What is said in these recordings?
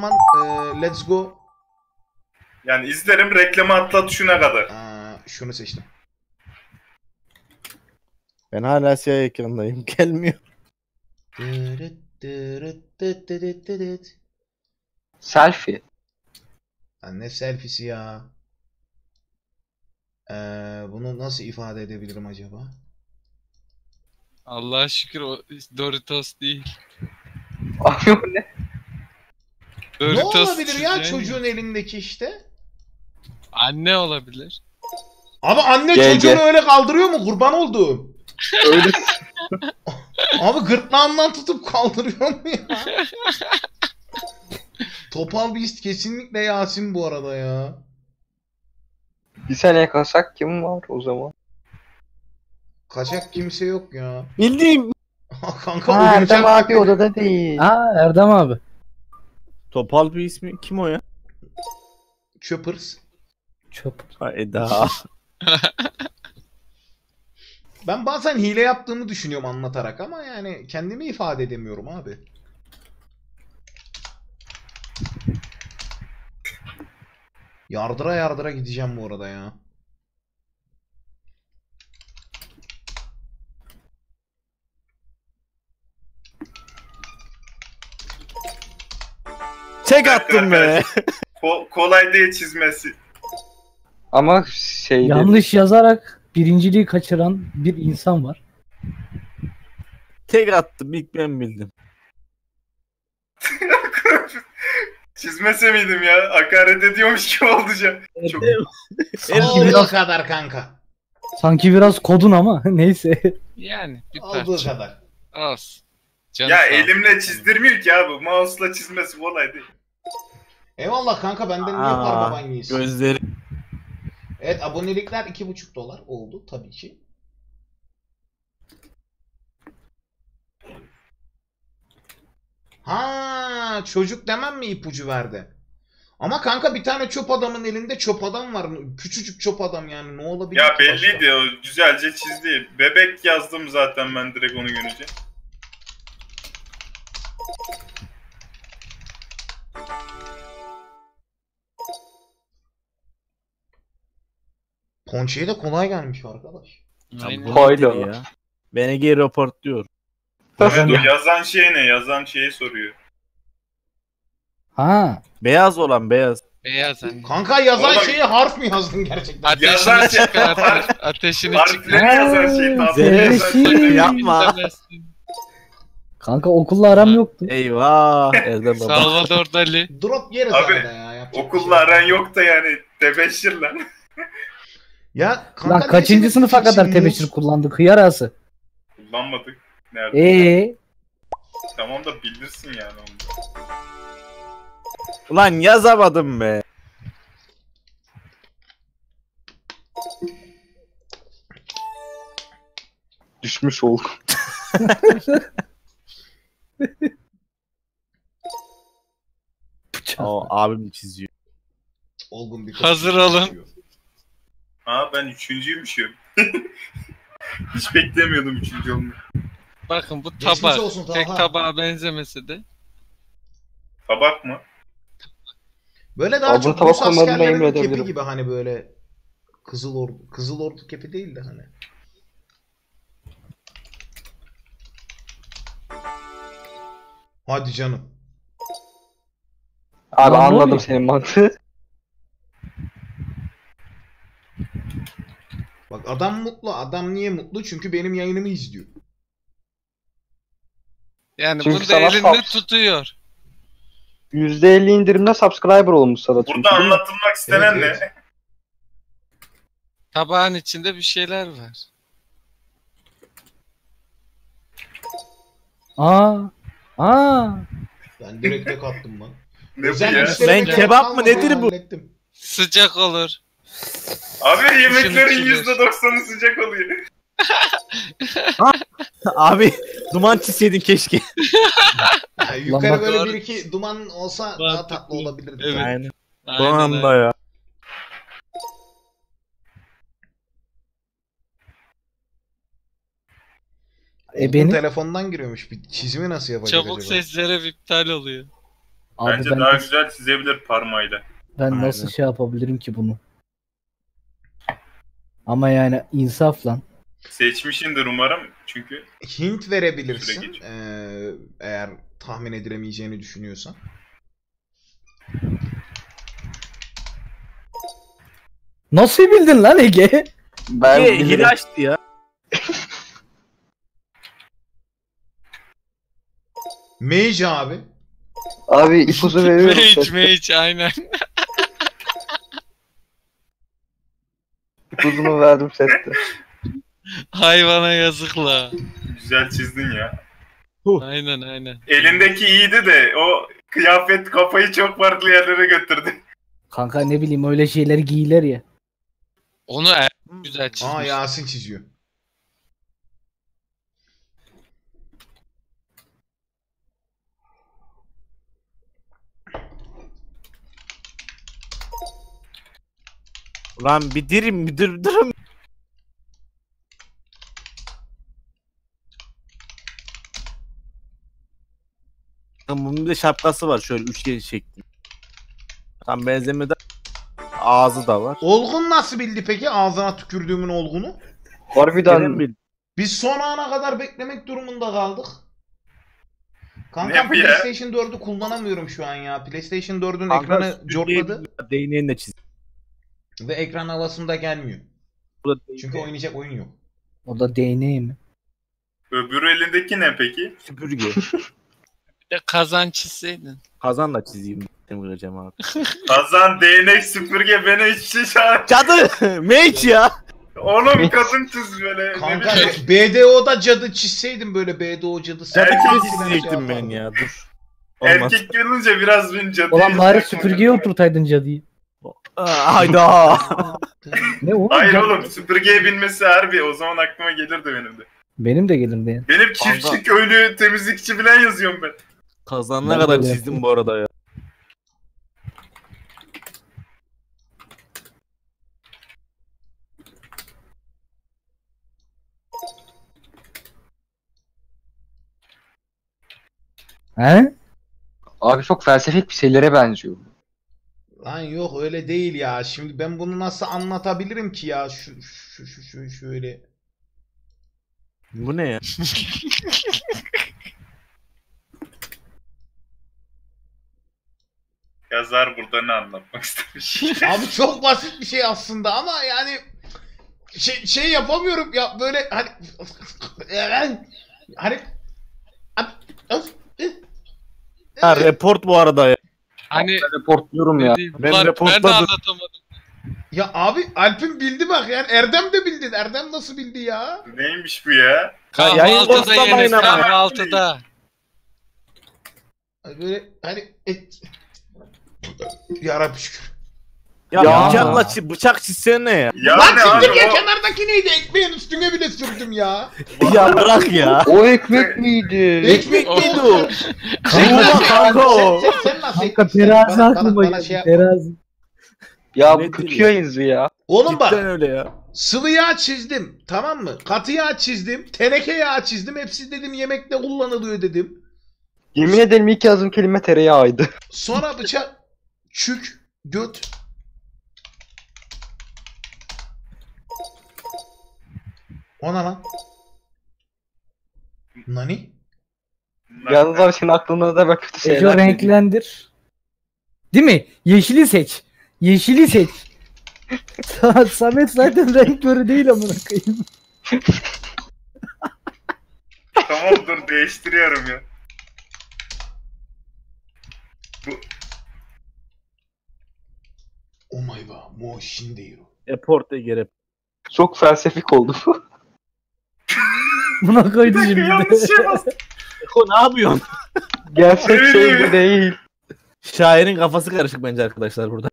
zaman let's go. Yani izlerim, reklamı atla tuşuna kadar. Şunu seçtim. Ben hala siyah ekrandayım. Gelmiyor. Selfie. Ne selfie'si ya? Bunu nasıl ifade edebilirim acaba? Allah'a şükür o Doritos değil. Abi o ne? Ne Doritos olabilir ya çizeği mi? çocuğun elindeki işte? Anne olabilir. Abi anne Gel, çocuğunu gel. öyle kaldırıyor mu? Kurban olduğum. Öyle. Abi gırtlağından tutup kaldırıyor mu ya? Topal Beast kesinlikle Yasin bu arada ya. Bir sene yakalasak kim var o zaman? Kaçak kimse yok ya. Bildiğim. Kanka Ha, oyuncak Erdem abi gibi. odada değil. Ha Erdem abi. Topal bir ismi. Kim o ya? Choppers. Çöp. Ha, Eda. Ben bazen hile yaptığımı düşünüyorum anlatarak ama yani kendimi ifade edemiyorum abi. Yardıra yardıra gideceğim bu arada ya. Tek attım be. Kolay değil çizmesi. Ama şey değil. Yanlış yazarak birinciliği kaçıran bir insan var. Tek attım. İlk ben bildim. Çizmese miydim ya? Hakaret ediyormuş gibi olacak. Çok... Olduğu kadar kanka. Sanki biraz kodun ama neyse. Yani bir Olduğu parça. kadar. Az. Canı Ya sağ ol. elimle çizdirmiyor ki abi. Mouse'la çizmesi kolay değil. Eyvallah kanka benden niye parmaban yiyorsun? Gözleri. Evet abonelikler $2,5 oldu tabii ki. Ha çocuk demem mi ipucu verdi? Ama kanka bir tane çöp adamın elinde çöp adam var. Küçücük çöp adam yani ne olabilir Ya ki başka? belliydi o. Güzelce çizdi. Bebek yazdım zaten ben direkt onu görünce. Ponçi'ye de kolay gelmiş arkadaş. Aynen. Bu Hayda. nedir ya? Beni geri raportluyor. Evet o yazan şey ne? Yazan şeyi soruyor. Ha. Beyaz olan beyaz. Beyaz anne. Kanka yazan Oğlum- şeyi harf mi yazdın gerçekten? Yazan Ateşini şey- çıkartır. Ateşini Harfleri çıkartır. yazan şey. Tatlı Zerre yazan şey. şey. Yapma. Kanka okulla aram yoktu. Eyvah. Erdem baba. Salvador Dali. Drop yeriz Abi, arada ya. yapacak bir Okulla şey yok. aran yok da yani. Tebeşir lan. Ya kanka Lan kaçıncı neyse, sınıfa kadar muz- tebeşir kullandık? Hıyar ağası. Kullanmadık. Nerede? Tamam da bilirsin yani onu. Ulan yazamadım be. Düşmüş oldum. O abim çiziyor. Olgun bir Hazır olun. Aa ben üçüncüymüşüm. Hiç beklemiyordum üçüncü olmayı. Bakın bu Geçmiş tabak. olsun Tek Talha. tabağa benzemese de. Tabak mı? Böyle daha Abla çok tabak Rus olmadığına emin askerlerinin kepi edebilirim. gibi hani böyle Kızıl Ordu kepi değil de hani. Hadi canım. Abi Lan ne anladım oluyor? senin mantığı. Bak adam mutlu. Adam niye mutlu? Çünkü benim yayınımı izliyor. Yani Çünkü bunu da sana elinde sap- tutuyor. %50 indirimle subscriber olmuş sana çünkü. Burada değil mi? anlatılmak istenen Evet, ne? Tabağın içinde bir şeyler var. Aa. Aa. Ben direkt tek attım lan. Ne bu Özel ya? güçlerime Ben gerek kebap mı, kalmadı, nedir bu? hallettim. Sıcak olur. Abi yemeklerin İçilir. %90'ı sıcak oluyor. Abi duman çizseydin keşke. Ya yukarı bak- böyle Doğru. bir iki duman olsa daha Mantıklı. tatlı olabilirdi. Evet. Aynen. Aynen Son anda öyle. ya. Olgun Benim telefondan giriyormuş. Bir çizimi nasıl yapacak Çabuk acaba? sesleri iptal oluyor. Abi Bence ben, daha güzel çizebilir parmağıyla. ben nasıl şey yapabilirim ki bunu? Ama yani insaf lan. Seçmişindir umarım çünkü Hint verebilirsin. Süre geç. Eğer tahmin edilemeyeceğini düşünüyorsan. Nasıl bildin lan Ege? Ben Hile bilirim. açtı ya. Mage abi. Abi ipucu veriyorum. Mage mage aynen. İpucunu verdim sette. Hayvana yazıkla. güzel çizdin ya. Aynen aynen. Elindeki iyiydi de o kıyafet kafayı çok farklı yerlere götürdü. Kanka ne bileyim öyle şeyleri giyilir ya. Onu güzel çizmiş. Aa Yasin çiziyor. Lan bir dirim bir durun. Bunun bir de şapkası var şöyle üçgen şeklinde. Tam benzemeden ağzı da var. Olgun nasıl bildi peki ağzına tükürdüğümün olgunu? Harbiden Benim bil- Biz son ana kadar beklemek durumunda kaldık. Kanka Ne bu ya? PlayStation 4'ü kullanamıyorum şu an ya. PlayStation 4'ün Kanka, ekranı cortladı Değneğini de çizdim. ve ekran havasında gelmiyor. Bu da Çünkü oynayacak oyun yok. O da değneği mi? Öbür elindeki ne peki? süpürge. Bir de kazan çizseydin. Kazan da çizeyim. Demireceğim abi. Kazan, değnek, süpürge beni hiç şey çağır. Cadı! Mage ya! Oğlum kadın çiz böyle. Kanka Ne bileyim. BDO'da cadı çizseydim böyle BDO cadısı. Cadı Erkek gibi çizecektim ben ya dur. Olmaz. Erkek görünce biraz bince. Ulan bari süpürgeye oturtaydın cadıyı. Hayda! Ne oğlum? Hayır Cadı- oğlum süpürgeye binmesi harbi o zaman aklıma gelirdi benim de. Benim de gelirdi yani. Benim çiftçi, köylü, temizlikçi falan yazıyorum ben. Kazan ne Ben kadar böyle çizdim bu arada ya. He? abi çok felsefik bir şeylere benziyor. Lan yok öyle değil ya. Şimdi ben bunu nasıl anlatabilirim ki ya? Şöyle. Bu ne ya? Yazar burada ne anlatmak istemiş. Abi çok basit bir şey aslında ama yani şey yapamıyorum ya böyle hani Ha report bu arada ya. Hani Reportluyorum ya. değil, Ben ben de reportladım. anlatamadım. ya abi Alp'in bildi bak yani Erdem de bildi. Erdem nasıl bildi ya? Neymiş bu ya? yayın Kahvaltıda konuşlamayın yenir, ama. kahvaltıda. Böyle hani Yarabbi şükür. Ya, Ya. bıçakla bıçak çizsene ya. Yani Lan abi siktir ya o... kenardaki neydi? Ekmeğin üstüne bile sürdüm ya. Ya bırak ya. O ekmek miydi? Ekmek Neydi miydi o? Kavurma kanka o. Sen nasıl Kanka ekmek terazi bana- aklıma bana geldi. şey yapma. Terazi. Ya bu Nedir kötü ya? yayınızı ya. Oğlum bak. Cidden öyle ya. Sıvı yağ çizdim. Tamam mı? Katı yağ çizdim. Teneke yağ çizdim. Hepsi dedim yemekte kullanılıyor dedim. Yemin ederim ilk yazdığım kelime tereyağıydı. Sonra bıçak çük göt. O ne lan? Nani? Yalnız abi senin aklında da böyle kötü şeyler. Ece renklendir. Değil mi? Yeşili seç. Yeşili seç. Samet zaten renk körü değil amına koyayım. Tamam dur değiştiriyorum ya. Omayba mo shindeiro. Report'a gerek. Çok felsefik oldu. Buna koydu şimdi. Yanlış şey bastım. Eko ne yapıyorsun? Gerçek şey bu değil. Şairin kafası karışık bence arkadaşlar burada.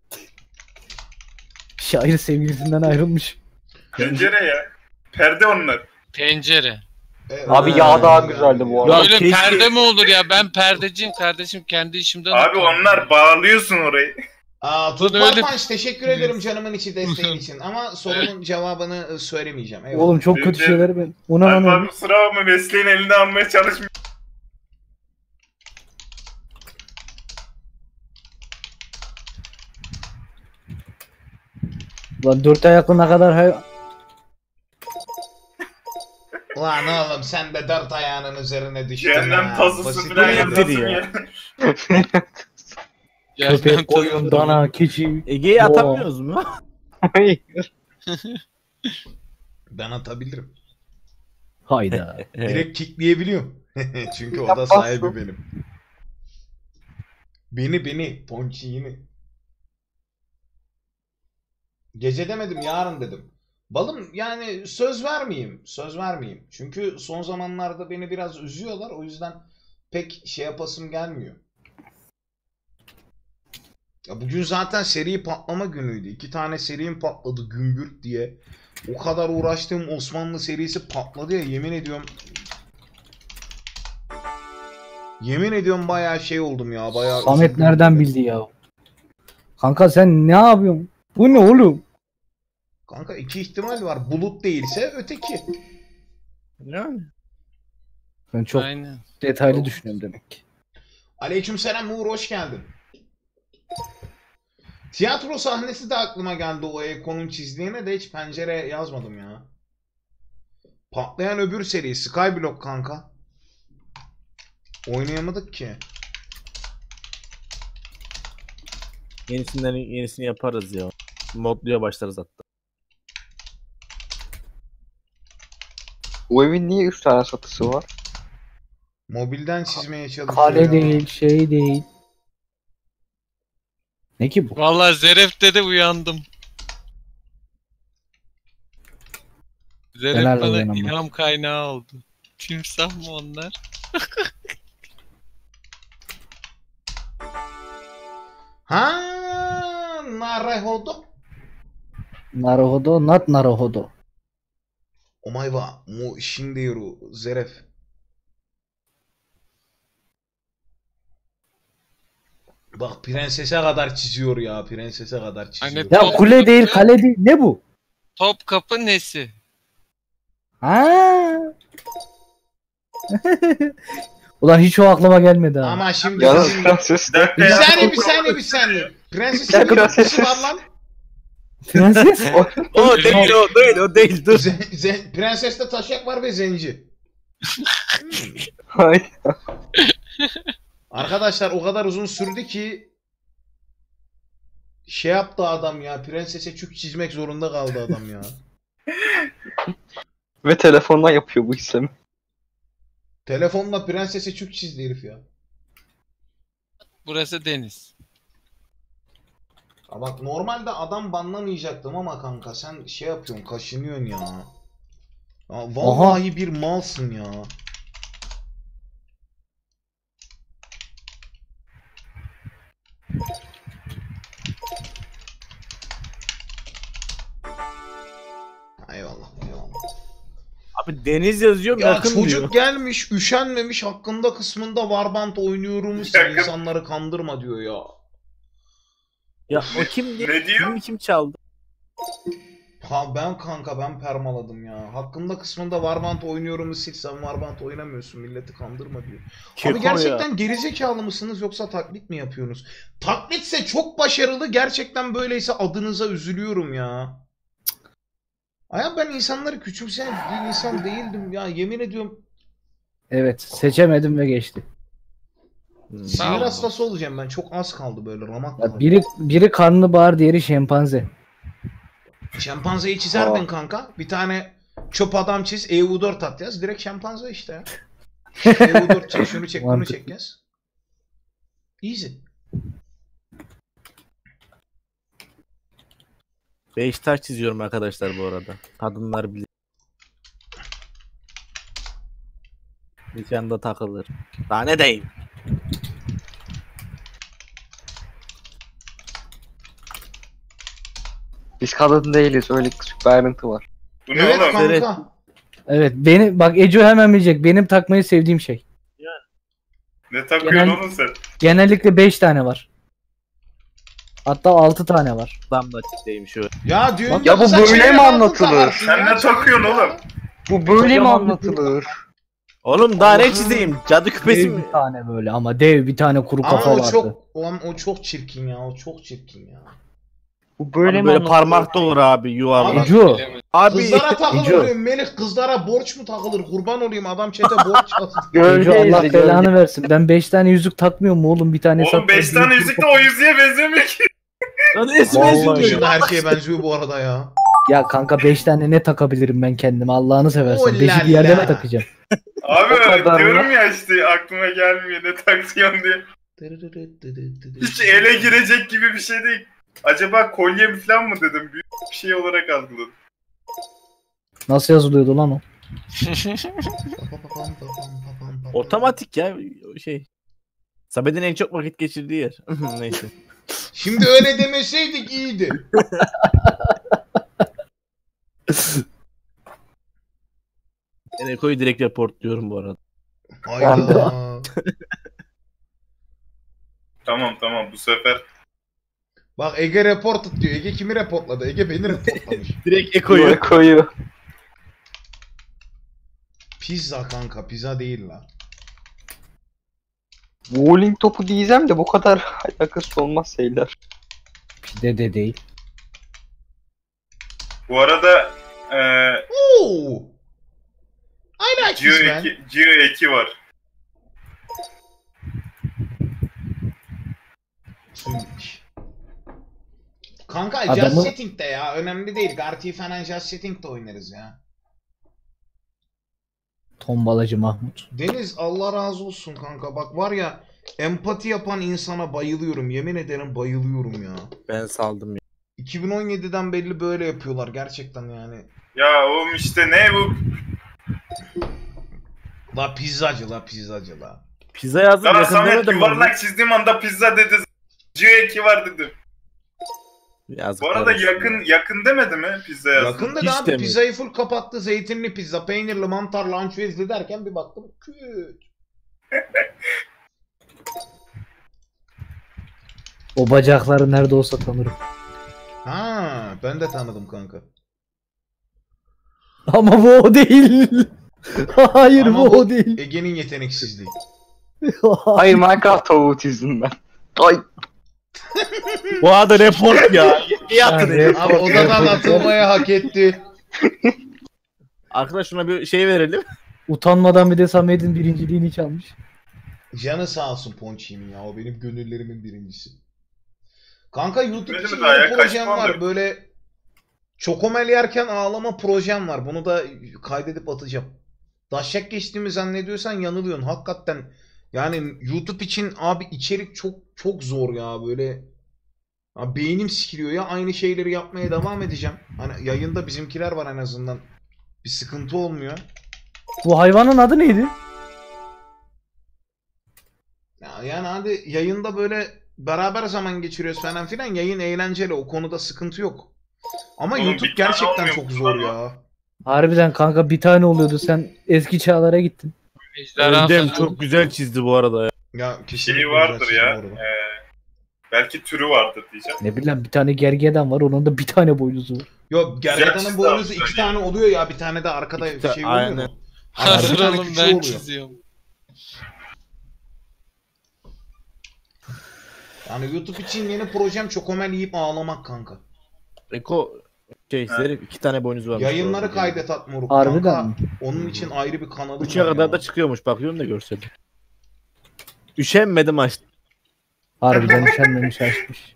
Şair sevgilisinden ayrılmış. Pencere ya. Perde onlar. Pencere. Abi yağ daha güzeldi bu arada. Ya Öyle keşke- perde mi olur ya? Ben perdeciyim kardeşim. Kendi işimden Abi utanıyorum. onlar bağlıyorsun orayı. Aa, Bu Tutmaz da öyle- Punch teşekkür ederim canımın içi desteğin için ama sorunun cevabını söylemeyeceğim. Eyvallah. Oğlum çok kötü Bir de- şeyler ben. Ona Alp lan abi kusura bakma mesleğin elinde almaya çalışmıyor. Ulan 4 ayakına kadar Ulan oğlum sen de dört ayağının üzerine düştün Cehennem ha. tazısı Basit falan değil. yapmasın ya. ya. köpek, koyun, dana, keçi. Ege'yi Oo. atamıyoruz mu? Hayır. Ben atabilirim. Hayda. Direkt kickleyebiliyorum. Çünkü o da Yapmazsın. sahibi benim. Beni ponçiğini. Gece demedim yarın dedim. Balım yani söz vermeyeyim. Söz vermeyeyim. Çünkü son zamanlarda beni biraz üzüyorlar. O yüzden pek şey yapasım gelmiyor. Ya bugün zaten seri patlama günüydü. 2 tane serim patladı gümbürt diye. O kadar uğraştığım Osmanlı serisi patladı ya, yemin ediyorum. Yemin ediyorum bayağı şey oldum ya. Bayağı Samet üzüldüm. nereden bildi ya? Kanka sen ne yapıyorsun? Bu ne oğlum? Kanka iki ihtimal var. Bulut değilse öteki. Yani. Ben çok Aynen. detaylı düşünüyorum demek ki. Aleykümselam Uğur, hoş geldin. Tiyatro sahnesi de aklıma geldi o Eko'nun çizdiğine de hiç pencere yazmadım ya. Patlayan öbür seri Skyblock kanka. Oynayamadık ki. Yenisini yaparız ya. Modluya başlarız hatta. Bu evin niye 3 tane satısı var? Mobilden çizmeye çalışıyor Kale ya. değil, şey değil. Ne ki bu? Vallahi Zeref'te de uyandım. Zeref Helal bana olsun ama. ilham kaynağı oldu. Timsah mı onlar? Ha, narehodo. Naruhodo, not Naruhodo. Omayva, mu shinderu Zeref. Bak prensese kadar çiziyor ya, prensese kadar çiziyor. Hani Ya kule değil, kale değil. Ne bu? Topkapı nesi? Ha. Ulan hiç o aklıma gelmedi ha. Ama şimdi Yalnız bizim... prenses Bir de dakika Bir ya. saniye bir saniye. Prensesin Ya bir prenses. kızı var lan. Prenses? O değil dur. Prenseste taşak var ve zenci. Hayır. Arkadaşlar o kadar uzun sürdü ki şey yaptı adam ya. Prensese çük çizmek zorunda kaldı adam ya. Ve telefonla yapıyor bu işlemi. Telefonla prensese çük çizdi herif ya. Burası deniz. Ya bak normalde adam banlamayacaktım ama kanka sen şey yapıyorsun, kaşınıyorsun ya. Ya vallahi bir malsın ya. Eyvallah, eyvallah. Abi deniz yazıyorum Ya yakın çocuk diyor. gelmiş, üşenmemiş, hakkında kısmında Warband oynuyorum, Yakın. insanları kandırma diyor ya. Ya o kim diye? Ne diyor? Kim çaldı? Ha ben kanka ben permaladım ya. Hakkında kısmında Warband oynuyorumu sil, sen Warband oynamıyorsun, milleti kandırma diyor. Keko Abi gerçekten gerizekalı mısınız yoksa taklit mi yapıyorsunuz? Taklitse çok başarılı, gerçekten böyleyse adınıza üzülüyorum ya. Aya ben insanları küçümseyen bir insan değildim ya, yemin ediyorum. Evet, seçemedim ve geçti. Hmm. Sinir ol. hastası olacağım ben, çok az kaldı böyle, ramak Ya kaldı. biri karnabahar, diğeri şempanze. Şempanzeyi çizerdin kanka. Bir tane çöp adam çiz. EU4 at yaz. Direkt şempanze işte ya. EU4 çek, şunu çek, bunu Mantıklı. çek yaz. Easy. 5 taş çiziyorum arkadaşlar bu arada. Kadınlar bilir. Nikahında takılır. Daha ne diyeyim? Biz kadın değiliz. Öyle küçük bir ayrıntı var. Bu ne Evet oğlum? kanka. Evet, bak Eco hemen bilecek. Benim takmayı sevdiğim şey. Ne takıyorsun Genel- oğlum sen? Genellikle 5 tane var. Hatta 6 tane var. Adam da çizeyim şu. Ya düğünde Ya bu kıza böyle çeyrek mi altın anlatılır? takarsın Sen ya. ne takıyorsun oğlum? Bu böyle mi Kocaman bir- anlatılır? Oğlum daha ne Allah'ım. çizeyim? Cadı küpesi Dev mi? bir tane böyle ama dev bir tane kuru Ama kafa o vardı. çok, o çok çirkin ya. O çok çirkin ya. Bu böyle Abi mi böyle anlatılıyor? parmakta olur abi yuvarlak. Ecu. Abi Kızlara takılır Ecu. diyorum. Melih kızlara borç mu takılır? Kurban olayım adam çete borç yazdı. Gölge Ecu Allah izle, belanı gölge. versin. Ben 5 tane yüzük takmıyorum mu oğlum? Bir tane Oğlum 5 tane yüzük de o yüzüğe benzemiyor ki. lan esme Vallahi eziliyor. Dışında her şeye benziyor bu arada ya. Ya kanka 5 tane ne takabilirim ben kendime? Allah'ını seversen. Oh 5'i la bir yerde la. mi takacağım? Abi O kadar diyorum ya işte aklıma gelmiyor ne taksıyorum diye. Hiç ele girecek gibi bir şey değil. Acaba kolye mi falan mı dedim. Büyük bir şey olarak algıladım. Nasıl yazılıyordu lan o? Otomatik ya şey. Samet'in en çok vakit geçirdiği yer. Neyse. Şimdi öyle demeseydik iyiydi. Ben Eko'yu direkt reportluyorum bu arada. Hayda. Tamam bu sefer. Bak Ege reported diyor. Ege kimi reportladı? Ege beni reportlamış. Direkt Eko'yu. Koyu. Pizza kanka, pizza değil la. Bowling topu diyeceğim de bu kadar alakası olmaz şeyler. De değil. Bu arada Oo. I like this man. Geo 2 var. Kimmiş? Kanka Adamı- Just Setting'de ya. Önemli değil. Garti falan Just Setting'de oynarız ya. Tombalacı Mahmut. Deniz Allah razı olsun kanka. Bak var ya, empati yapan insana bayılıyorum. Yemin ederim bayılıyorum ya. Ben saldım ya. 2017'den belli böyle yapıyorlar gerçekten yani. Ya oğlum işte ne bu? La pizzacı la. Pizza yazdım Sana yakın Samet demedim mi? yuvarlak çizdiğim anda pizza dedi. Geo 2 var dedim. Yazık Bu arada olsun. yakın demedi mi pizza yazdım? Yakında Hiç da abi demiyor. pizzayı full kapattı. Zeytinli pizza, peynirli, mantarlı, ançüezli derken bir baktım küt. O bacakları nerede olsa tanırım. Ha, ben de tanıdım kanka. Ama bu o değil. Hayır Ama bu o değil. Ege'nin yeteneksizliği. Hayır Minecraft tavuğu çizdim ben. Ay. Bu arada report ya. İyi attın. Yani- herif. Abi odadan atılmaya hak etti. Arkadaş şuna bir şey verelim. Utanmadan bir de Samet'in birinciliğini çalmış. Canı sağ olsun Ponçi'min ya. O benim gönüllerimin birincisi. Kanka YouTube Öyle için mi daha ya? yeni Kaç projem puandır? var. Böyle çokomel yerken ağlama projem var. Bunu da kaydedip atacağım. Daşak geçtiğimi zannediyorsan yanılıyorsun. Hakikaten yani YouTube için abi içerik çok zor ya böyle. Abi beynim sikiliyor ya. Aynı şeyleri yapmaya devam edeceğim. Hani yayında bizimkiler var en azından. Bir sıkıntı olmuyor. Bu hayvanın adı neydi? Yani hadi yayında böyle beraber zaman geçiriyoruz falan filan. Yayın eğlenceli. O konuda sıkıntı yok. Ama Oğlum, YouTube bir tane gerçekten olmuyor çok mu zor lan ya. Harbiden kanka bir tane oluyordu. Sen eski çağlara gittin. Ejderha Öndem falan. çok güzel çizdi bu arada ya. Ya Bir kesinlikle şey vardır güzel ya. çizim bu arada. Belki türü vardır diyeceğim. Ne bileyim bir tane gergedan var. Onun da bir tane boynuzu var. Yok Güzel gergedanın çizdi boynuzu abi, 2 güzel. tane oluyor ya. Bir tane de arkada İki ta- şey oluyor aynen. mu? Arkada bir tane Hazıralım küçüğü ben oluyor. çiziyorum. Yani YouTube için yeni projem çokomel yiyip ağlamak kanka. Eko şey herif 2 tane boynuz var. Yayınları kaydet at moruk Harbiden kanka. mi? Onun için ayrı bir kanalım 3'e var kadar ya. da çıkıyormuş bakıyorum da görseli. Üşenmedim açtım. Harbiden üşenmemiş açmış.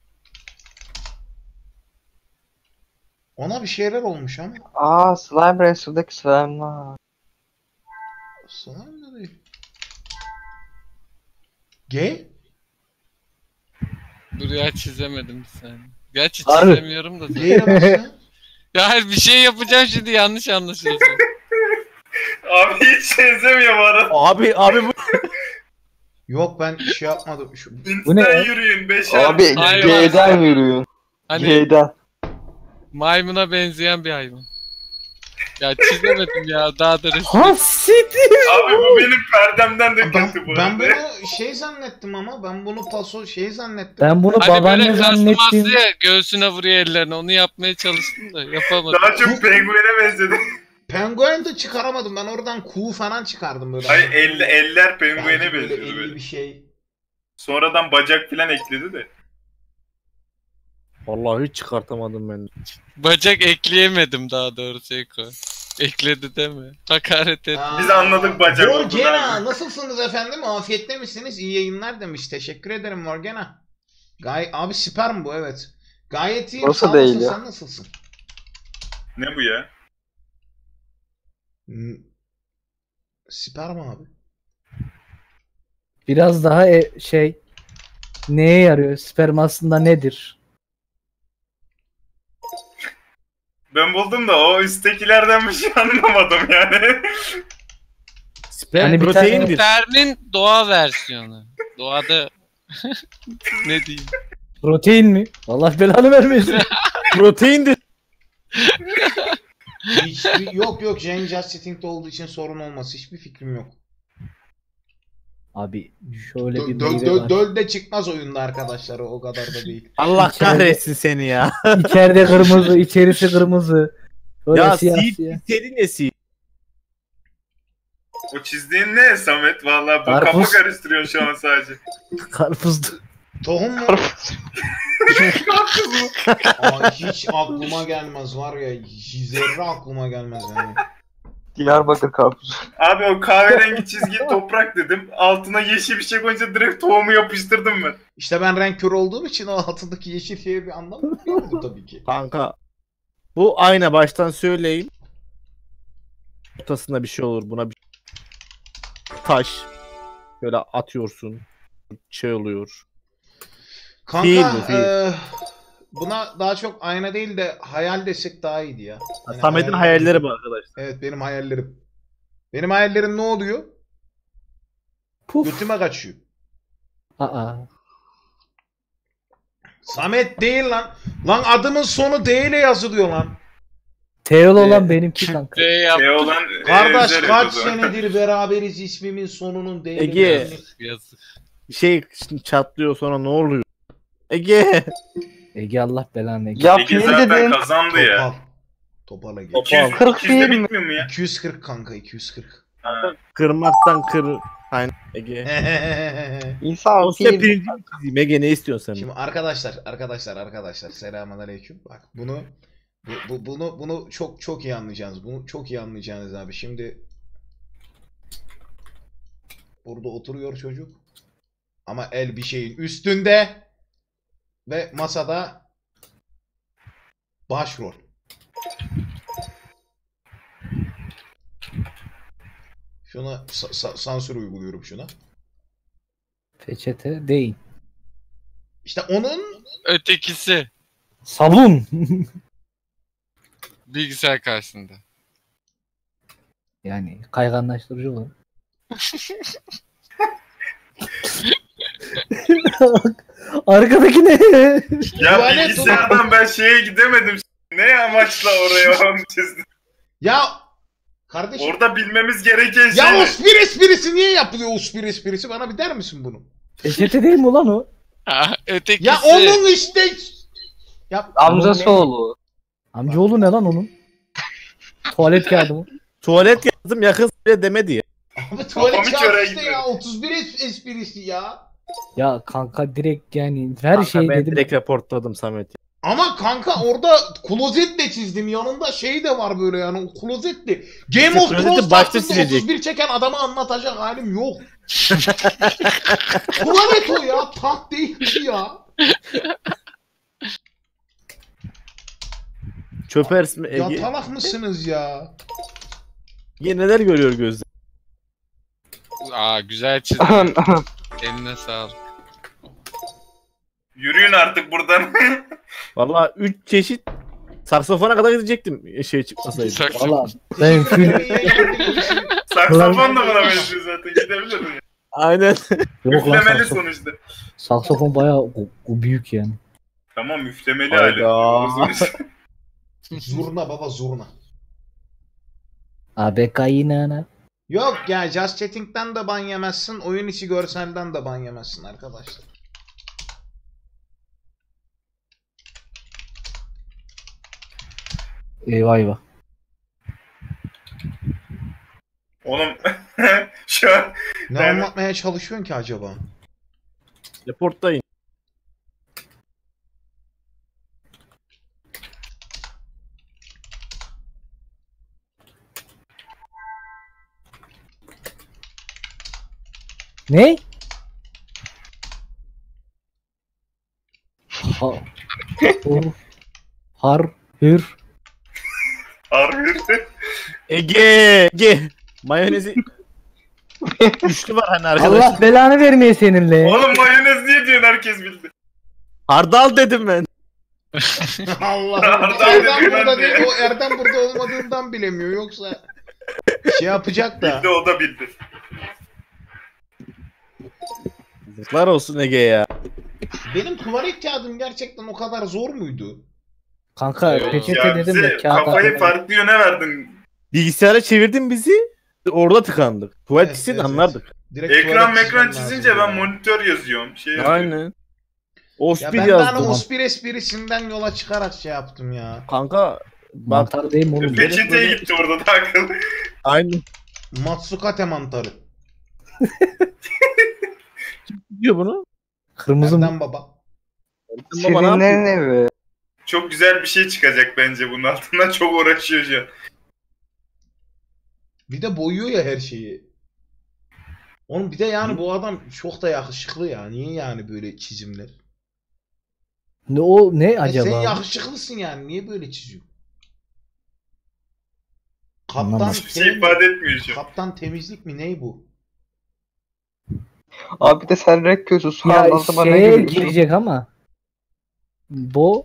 Ona bir şeyler olmuş ama. Aa Slime Rancher'daki slime'lar. Sana ne değil. Gay? Dur ya çizemedim bir saniye. Gerçi Harbi. çizemiyorum da. Gay ne nasıl? Ya hayır bir şey yapacağım şimdi yanlış anlaşılsın. Abi hiç benzemiyor bu arada. Abi bu Yok ben şey yapmadım. Şu... Bu ne ya? İnsan yürüyün beşer. Abi Hayır, G'den yürüyün. Hani G'den. maymuna benzeyen bir hayvan. Ya çizemedim ya daha da resim. Ha siktir. Abi bu benim perdemden de kötü bu Ben arada. bunu şey zannettim ama ben bunu paso şey zannettim. Ben bunu Hani babaanne böyle zannettim. kasması ya göğsüne vuruyor ellerini onu yapmaya çalıştım da yapamadım. Daha çok penguene benzedi. Penguen de çıkaramadım. Ben oradan kuğu falan çıkardım böyle. Hayır eller penguene Belki böyle benziyordu elli böyle. bir şey. Sonradan bacak falan ekledi de. Vallahi hiç çıkartamadım ben. Bacak ekleyemedim daha doğrusu Eko. Ekledi deme. Hakaret et. Biz anladık bacak olduğunu Morgana abi. nasılsınız efendim? Afiyette misiniz? İyi yayınlar demiş. Teşekkür ederim Morgana. Abi sperm bu, evet. Gayet iyiyim. Nasıl Sağ değil olasın, ya? sen nasılsın? Ne bu ya? Sperm abi. Biraz daha neye yarıyor? Sperm aslında nedir? Ben buldum da o üsttekilerden bir şey anlamadım yani. Sperm Hani bir proteindir. Spermin doğa versiyonu. Doğada ne diyeyim? Protein mi? Allah belanı vermesin. Proteindir. Yok Jane Just Chatting'de olduğu için sorun olmaz. Hiçbir fikrim yok. Abi şöyle bir meyve var. Döl de çıkmaz oyunda arkadaşlar, o kadar da değil. Allah İçeride- kahretsin seni ya. İçeride kırmızı, içerisi kırmızı. Böyle Ya siyah seed siyah. istedin ya seed. O çizdiğin ne Samet? Vallahi bu Karpuz. kafa karıştırıyorsun şu an sadece. Karpuzdu. Tohum mu? Aa, hiç aklıma gelmez var ya. Zerre aklıma gelmez yani. Diyarbakır karpuzu. Abi o kahverengi çizgi toprak dedim. Altına yeşil bir şey koyunca direkt tohumu yapıştırdım ben. İşte ben renk körü olduğum için o altındaki yeşil şeye bir anlam yoktu tabii ki. Kanka. Bu ayna baştan söyleyeyim. Ortasında bir şey olur. Buna bir taş. Böyle atıyorsun. Şey oluyor. Kanka Değil mi? Değil. buna daha çok ayna değil de hayal desek daha iyiydi ya. Yani Samet'in hayalleri bu arkadaşlar. Evet, benim hayallerim. Benim hayallerim ne oluyor? Puf. Götüme kaçıyor. Aa. Samet değil lan. Lan adımın sonu D ile yazılıyor lan. Teol olan benimki kanka. Şey olan Kardeş Zeret kaç o zaman. senedir beraberiz, ismimin sonunun D ile Ege. yazılıyor. Yazık. Bir şey şimdi çatlıyor sonra ne oluyor? Ege. Ege Allah belanı Ege. Ya Ege fiil zaten dedin. kazandı ya. Topal Ege. 200, 40 200'de fiil mi? bitmiyor mu ya? 240 kanka, 240. Ha. Kırmaktan kır. Aynen Ege. İnsan O size fiil. birinci mi çizeyim? Ege ne istiyorsun sen? Şimdi arkadaşlar selamünaleyküm. Bak bunu çok iyi anlayacaksınız. Bunu çok iyi anlayacaksınız abi. Şimdi burada oturuyor çocuk. Ama el bir şeyin üstünde ve masada başrol. Şuna sansür uyguluyorum şuna. Peçete değil. İşte onun Ötekisi Sabun. bilgisayar karşısında. Yani kayganlaştırıcı olan. Arkadaki ne? Ya Tuvalet bilgisayardan ben şeye gidemedim. Ne amaçla oraya onu çizdim? ya kardeşim Orada bilmemiz gereken ya şey ne? Ospir esprisi niye yapılıyor, Ospir esprisi? Bana bir der misin bunu? Peçete değil mi ulan o? Ha, ötekisi. Ya onun işte ya Amcası oğlu. Amcaoğlu ne lan onun? Tuvalet kağıdı mı? Tuvalet yazdım yakın bile demedi ya. abi tuvalet Kafam hiç kağıdı oraya işte gitmedi. ya 31 esprisi ya. Ya kanka direkt yani her Kanka şey ben dedim. direkt raportladım Samet. Ama kanka orada klozet de çizdim. Yanında şey de var böyle yani, o klozetli. Game of klozeti Thrones başta tarzında silecek. 31 çeken adamı anlatacak halim yok. Tuvalet o ya. Taht değil ki ya. Çöpersin Ege. Yatalak mısınız ya? Ege neler görüyor gözler. Aa güzel çizdi. Eline sağlık. Yürüyün artık buradan. Valla 3 çeşit saksofona kadar gidecektim şey çıkmasaydı. Valla ben film Saksafon da buna benziyor zaten. Gidebilir mi? Aynen. yok lan Üflemeli saksofon. sonuçta. Saksofon bayağı o büyük yani. Tamam üflemeli Hayda. hali. Zurna baba, zurna. Abi kaynana. Yok ya, Just Chatting'den de ban yemezsin. Oyun içi görselden de ban yemezsin arkadaşlar. Eyvah eyvah. Oğlum şu an Ne Yani- anlatmaya çalışıyorsun ki acaba? Reporttayım. Ne? Ha. Har. Hür. Harbi. Ege. Mayonezi. Üçlü var hani arkadaş. Allah belanı vermeye seninle. Oğlum mayonez diye diyorsun, herkes bildi. Hardal dedim ben. Allah. Erdem Erdem dedi burada ben değil. de. O Erdem burada olmadığından bilemiyor. Yoksa şey yapacak da. Bildi, o da bildi. Yazıklar olsun Ege ya. Benim tuvalet kağıdım gerçekten o kadar zor muydu? Kanka Ya peçete Ya dedim de bize kağıt kafayı aldım. farklı yöne verdin. Bilgisayara çevirdin bizi. Orada tıkandık. Tuvalet Evet, için evet, anlardık. Direkt Ekran tuvalet mekran çizmem çizince lazım ben ya. monitör yazıyorum. Şey yazıyorum. Aynen. Ya Ospil ben de hani yazdım. Ospir esprisinden yola çıkarak şey yaptım ya. Kanka bak Mantar değil mi oğlum? Peçeteye böyle- gitti orada da akıl. aynı Matsukate mantarı. diyor bunu. Kırmızı mı? Erdem baba. Baba ne yapıyor? Şirinlerin evi. Çok güzel bir şey çıkacak bence bunun altından. Çok uğraşıyor şu an. Bir de boyuyor ya her şeyi. Oğlum bir de yani bu adam çok da yakışıklı ya. Niye yani böyle çizimler? Ne o ne Ya acaba? sen yakışıklısın yani. Niye böyle çiziyorsun? Kaptan, Anlamadım. Hiçbir şey ifade etmiyor şu an. kaptan temizlik mi? Ney bu? Abi de sen renk gözü su Ya anlatıma ne şeye gülüyorsun? girecek ama. Bu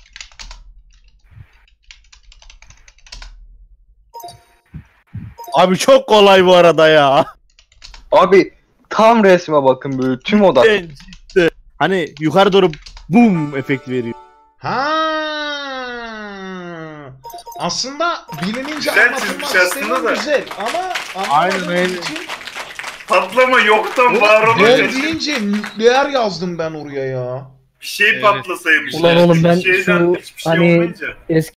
Abi çok kolay bu arada ya. Abi tam resme bakın böyle tüm odak. Cidden. Hani yukarı doğru boom efekt veriyor. Ha. Aslında bilinince Güzel anlatılmak çizmiş aslında istemiyorum, da. güzel ama Aynen anlamadığım öyle. için Patlama yoktan var bol olunca deyince nükleer yazdım ben oraya ya. bir şey Evet. patlasaymış. Ulan yani. oğlum ben Şeyden şu hiçbir şey hani olmayınca. eski